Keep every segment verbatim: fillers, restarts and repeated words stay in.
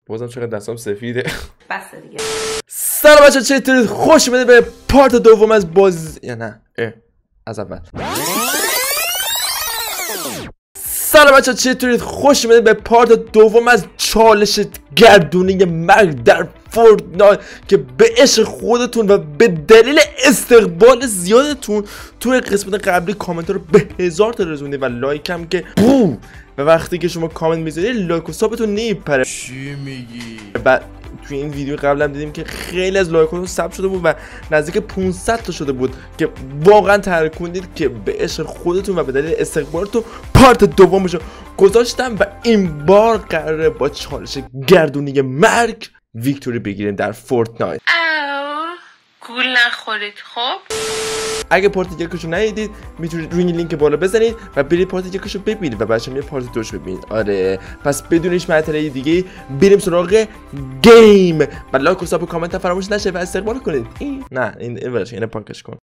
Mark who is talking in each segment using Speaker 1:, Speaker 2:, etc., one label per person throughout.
Speaker 1: بازم چقدر دستام سفیده.
Speaker 2: بس دیگه.
Speaker 1: سلام بچه‌ها، چطورید؟ خوش اومدید به پارت دوم از بازی یا نه اه. از اول. سلام بچه‌ها، چطورید؟ خوش اومدید به پارت دوم از چالش گردونی مرگ در فورتنایت که به عشق خودتون و به دلیل استقبال زیادتون توی قسمت قبلی کامنت رو به هزار تا رسوندید و لایک هم که بو و وقتی که شما کامنت میذارید لایک و سابتون نمیپره.
Speaker 3: چی میگی؟
Speaker 1: بعد توی این ویدیو قبلا دیدیم که خیلی از لایکاتون ثبت شده بود و نزدیک پانصد تا شده بود که واقعا ترکوندید که به عشق خودتون و به دلیل استقبالتون پارت دومشو گذاشتم و این بار قراره با چالش گردونی مرگ ویکتوری بگیریم در فورتنایت.
Speaker 2: گول نخورید. خب
Speaker 1: اگه پارت یکشو ندیدید میتونید روی لینک بالا بزنید و برید پارت یکشو ببینید و بعدش یه پارت دوش ببینید. آره پس بدون هیچ معطلی دیگه بریم سراغ گیم و لایک و ساب و کامنت فراموش نشه و استقبال کنید. این نه این این ورش اینو پاکش کن.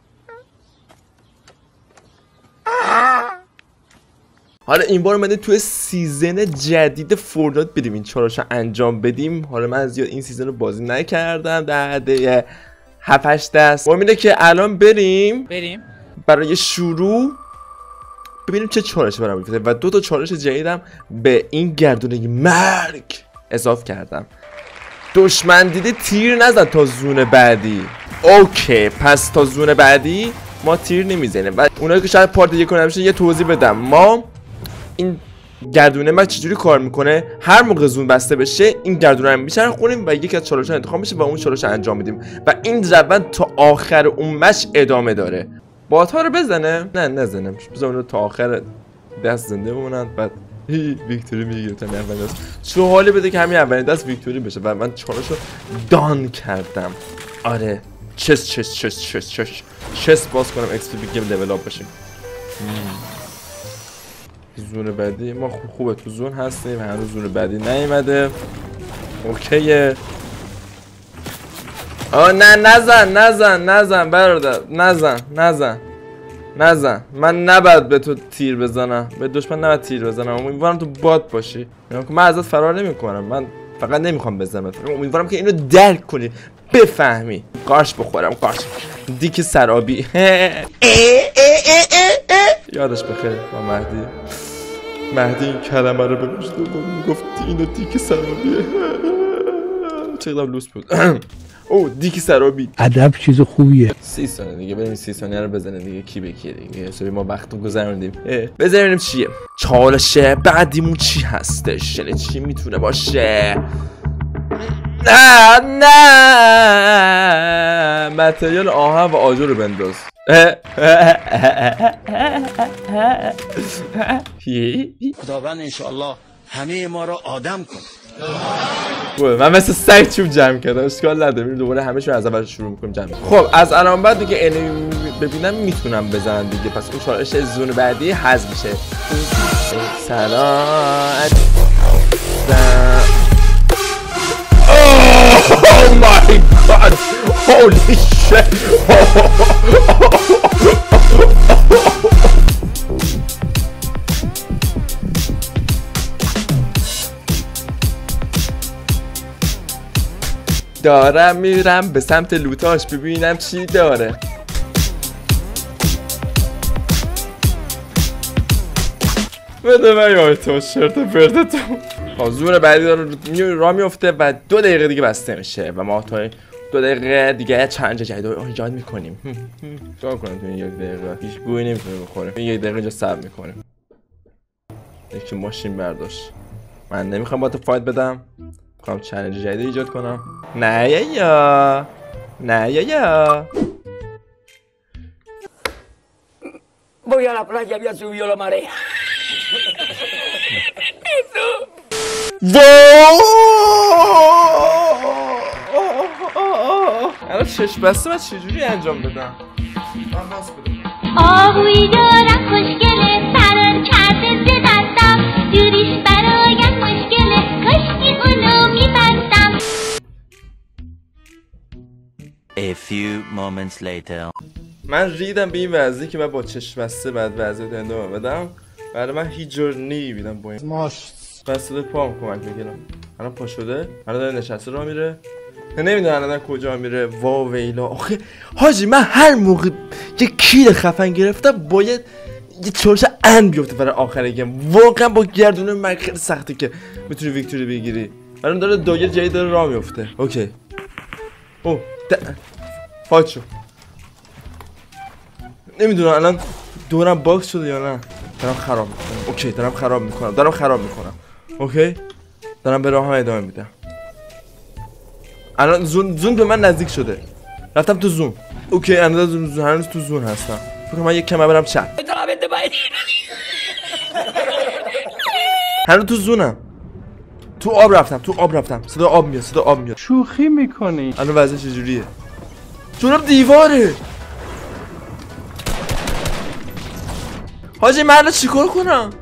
Speaker 1: حالا این بار اومده توی سیزن جدید فورتنایت بریم این چالشو انجام بدیم. حالا من زیاد این سیزن رو بازی نکردم در حد هفت هشت دست. امیده که الان بریم
Speaker 4: بریم
Speaker 1: برای شروع ببینیم چه چالش برام میفته و دو تا چالش جدیدم به این گردونه مرگ اضافه کردم. دشمن دیده تیر نزن تا زون بعدی. اوکی پس تا زون بعدی ما تیر نمیزنیم و اونایی که شاید پارت یک نمیشه یه توضیح بدم. ما این گردونه مرگ چجوری کار میکنه؟ هر موقع زون بسته بشه این گردونه رو میچرخونیم و یکی از چالش‌ها انتخاب میشه و اون چالش رو انجام میدیم و این روند تا آخر اون مش ادامه داره. بات‌ها رو بزنه؟ نه نزنم، بزنم تا آخر دست زنده بمونن بعد ویکتوری میگیره تا اولین دست. چه حالی بده که همین اولین دست ویکتوری بشه و من چالش رو دان کردم. آره چست چست چست چست چست چست باز کنم اکس پی بگیم لول اپ بشیم. زون بعدی ما خوب خوبه تو زون هستیم، هنوز زون بعدی نیومده. اوکیه. آه نه نزن نزن نزن برادر نزن نزن نزن. من نباید به تو تیر بزنم، به دشمن نباید تیر بزنم. امیدوارم تو بات باشی. من ازت فرار نمی کنم، من فقط نمیخوام بزنم. امیدوارم که اینو درک کنی بفهمی. قارش بخورم قارش دیک سرابی. یادش بخیر با مهدی. مهدی این کلمه رو به وجود آورد گفت اینو دیک سرابیه. چقدر لوس بود. او دیک سرابی
Speaker 5: ادب چیز خوبیه.
Speaker 1: سی ثانیه دیگه بریم سی ثانیه رو بزنیم دیگه. کی به کیه دیگه حسابی ما وقت گذروندیم. بزنیم ببینیم چیه چالش بعدیمون چی هستش. یعنی چی میتونه باشه؟ نه نه متریال آهن و آجر رو بنداز.
Speaker 5: خداوند انشاءالله همه ما رو آدم کن.
Speaker 1: من مثل سگ چوب جمع کردم، اشکال نداره. میریم دوباره همه شون از اول شروع میکنیم جمع. خب از الان بعد دیگه اینو ببینم میتونم بزنم دیگه. پس اون چالش زون بعدی حذف میشه. سلام. Oh my god! Holy shit! دارم میرم به سمت لوتاش ببینم چی داره. بده من یای تو شرط پرت تو. زور بعدی داره را میفته و دو دقیقه دیگه بسته میشه و ما تا دو دقیقه دیگه چند جدید رو ایجاد میکنیم. چیکار کنیم تو این یک دقیقه؟ هیچ گویی نمیتونه بخوره. این یک دقیقه اینجا صبر میکنیم. یکی ماشین برداشت. من نمیخوام با تو فایت بدم، میخوام چالش جدید ایجاد کنم. نه یا یا نه یا یا
Speaker 6: voy a la playa, había subido la marea.
Speaker 1: الان شش بسته من چجوری انجام بدم؟ من باز بدم
Speaker 7: آهوی دارم خوشگله فرار کرده ز دستم دوریش برایم مشکله کاشکی اونو میبستم.
Speaker 8: A few moments later.
Speaker 1: من ریدم به این وضعی که من با چشم بسته بعد وضعیت ادامه بدم. برای من هیچ جور نمیبینم با این ماش بسته پام کمک بگیرم. الان پا شده الان داره نشسته راه میره نمیدونم الان کجا میره. وا ویلا آخه حاجی من هر موقع یه کیل خفن گرفتم باید یه چالش ان بیفته برای آخر گیم. واقعا با گردونه مرگ خیلی سخته که میتونی ویکتوری بگیری. الان داره دایر جدید داره راه میفته. اوکی اوه فایت شو. نمیدونم الان دورم باکس شده یا نه. دارم خراب میکنم. اوکی دارم خراب میکنم دارم خراب میکنم. اوکی دارم به راهم ادامه میدم. الان زون زون به من نزدیک شده. رفتم تو زون. اوکی الان زون زون هنوز تو زون هستم. فکر من یک کمه برم چپ. هنوز تو زونم. تو آب رفتم تو آب رفتم. صدا آب میاد صدا آب میاد.
Speaker 3: شوخی میکنی؟
Speaker 1: الان وضع چجوریه؟ جونم دیواره. حاجی من الان چیکار کنم؟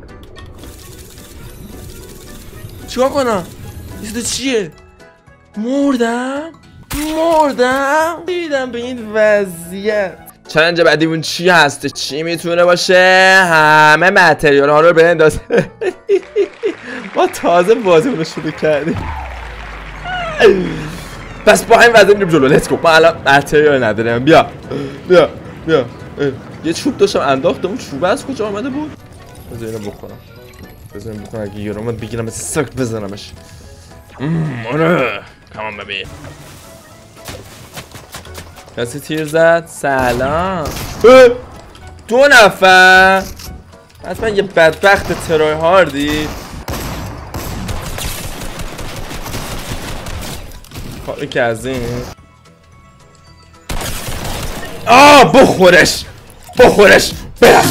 Speaker 1: چیکار کنم؟ این چیه؟ مردم؟ مردم؟ دیدم به این وضعیت. چالنج بعدیمون چی هسته؟ چی میتونه باشه؟ همه متریال ها رو بنداز. ما تازه بازیمون رو شروع کردیم. پس با همین وضع میریم جلو. لیتس گو. ما الان متریال نداریم. بیا بیا بیا. یه چوب داشتم انداختم. اون چوبه از کجا آمده بود؟ بذار اینو بخورم. بذار اینو بخورم اگه یارو اومد بگیرم مثل سگ بزنمش. امم آره کمان ببین. کسی تیر زد؟ سلام. دو نفر حتما یه بدبخت ترای هاردی. کاری که از این آه بخورش بخورش برم.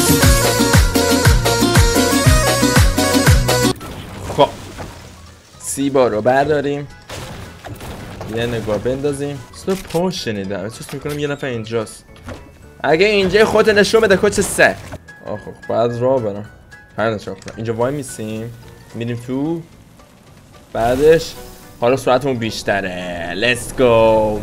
Speaker 1: خب سیبا رو برداریم یه نگاه بندازیم. صدا پا شنیدم احساس میکنم یه نفر اینجاست. اگه اینجا خودت نشون بده کوچه سه. آخ بعد راه برم هر نشون کنم. اینجا وای میسیم میریم تو. بعدش حالا سرعتمون بیشتره. لیتس گو.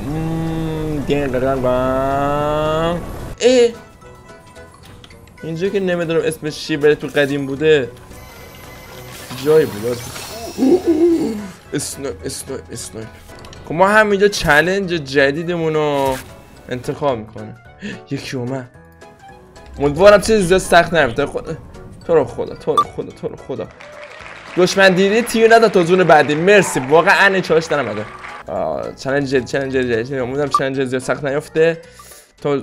Speaker 1: ای اینجا که نمیدونم اسمش چی بره تو قدیم بوده جایی بود. اسنایپ اسنایپ اسنایپ. خب ما همینجا چالنج جدیدمون رو انتخاب میکنه. یکی اومد. امیدوارم چیزی زیاد سخت نمیشه. خدا تو رو خدا تو رو خدا تو رو خدا. دشمن دیدی تیر نده تا زون بعدی. مرسی واقعا این چالش دارم بده. چالنج جدید چالنج جدید. امیدوارم چالنج زیاد سخت نیفته. تو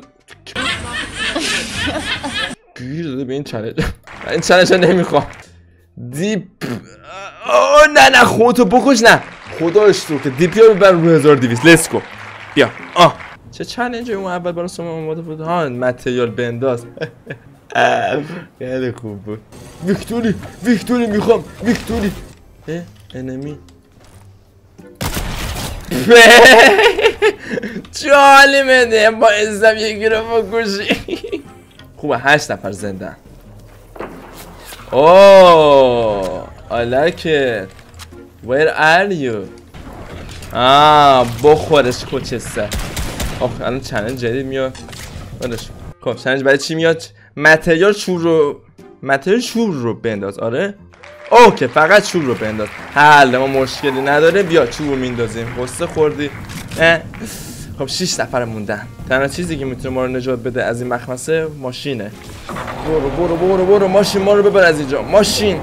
Speaker 1: گیر داده به این چالنج. این چالنج رو نمیخوام. دیپ آه نه نه خودتو بکش. نه خداش تو که دیپی رو ببر رو هزار و دویست. لیتس گو. بیا آه چه چالنجی اون اول برای شما اومده بود؟ ها متریال بنداز. خیلی خوب بود. ویکتوری ویکتوری میخوام ویکتوری. اه انمی چالی منه با ازم یکی رو بکشی. خوبه هشت نفر زنده. اوه I like it. Where are you? آه بخورش کوچسته. آخ الان چالنج جدید میاد. ولش. خب چالنج برای چی میاد؟ متریال شور رو متریال شور رو بنداز. آره اوکی فقط شور رو بنداز. حل ما مشکلی نداره. بیا چوب رو میندازیم. قصه خوردی. اه. خب شش نفر موندن. تنها چیزی که میتونه ما رو نجات بده از این مخمسه ماشینه. برو برو برو برو ماشین ما رو ببر از اینجا. ماشین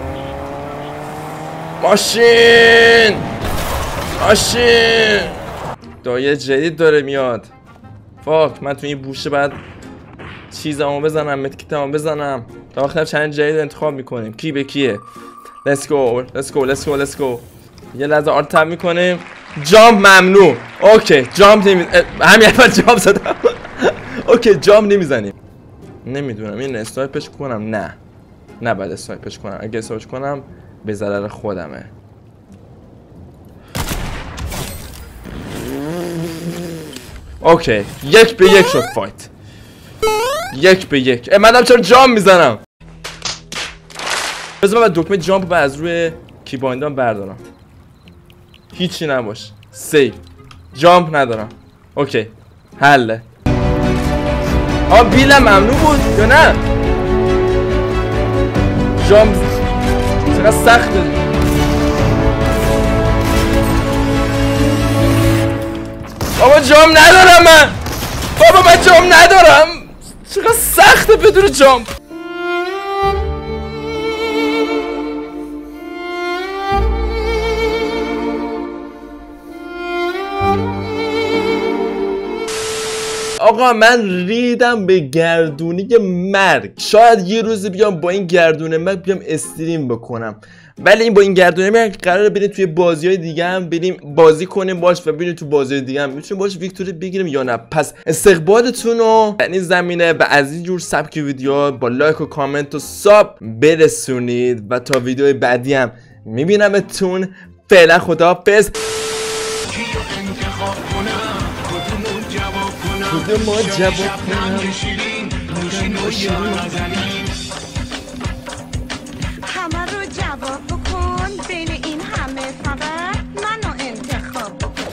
Speaker 1: ماشین ماشین دایه جدید داره میاد. فاک من تو این بوشه بعد چیزمو بزنم متکیتمو بزنم. تا آخر چند جدید انتخاب میکنیم کی به کیه. let's go let's go let's go let's go. یه لحظه آرتم میکنیم. جامپ ممنوع. اوکی جامپ نمی همین اول جامپ زدم. اوکی جامپ نمیزنیم. نمیدونم این استایپش کنم. نه نه بعد استایپش کنم. اگه استایپش کنم به ضرر خودمه. اوکی یک به یک شد فایت. یک به یک. منم چرا جامپ میزنم؟ بذار من دکمه جامپ رو از روی کیبایندام بردارم. هیچی نباش. سیف. جامپ ندارم. اوکی حله. آه بیلم ممنوع بود یا نه؟ جامپ چقدر سخته. بابا جام ندارم من. بابا من جام ندارم. چقدر سخته بدون جام. آقا من ریدم به گردونی مرگ. شاید یه روز بیام با این گردونه مرگ بیام استریم بکنم، ولی این با این گردونه مرگ قراره بریم توی بازی های دیگه هم بریم بازی کنیم باش و بریم تو بازی دیگه هم میتونیم باش ویکتوری بگیریم یا نه. پس استقبالتون رو در این زمینه به از این جور سبک ویدیو با لایک و کامنت و ساب برسونید و تا ویدیو بعدی هم میبینمتون. فعلا خداحافظ. کدوم ما جواب کنم